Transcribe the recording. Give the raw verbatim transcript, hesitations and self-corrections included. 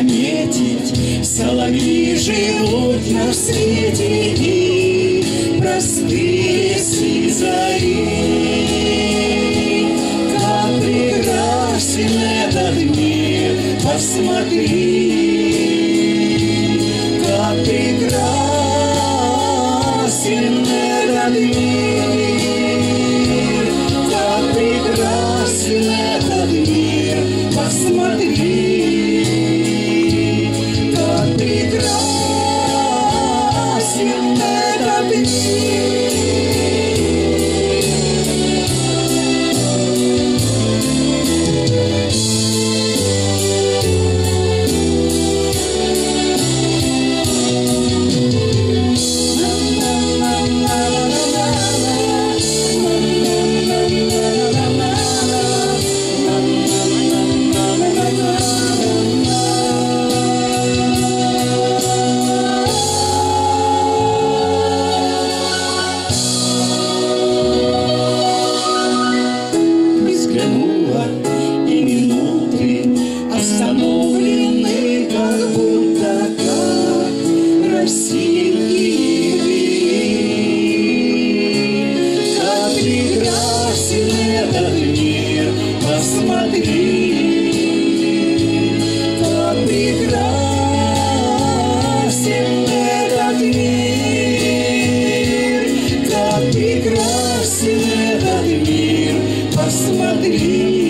заметить, соловьи живут на свете и простые сны зари. Как прекрасен этот мир, посмотри, как прекрасен этот мир, как прекрасен этот мир, посмотри. И минуты остановлены, как будто как росинки. Как прекрасен этот мир, посмотри, как прекрасен этот мир, как прекрасен этот мир, посмотри.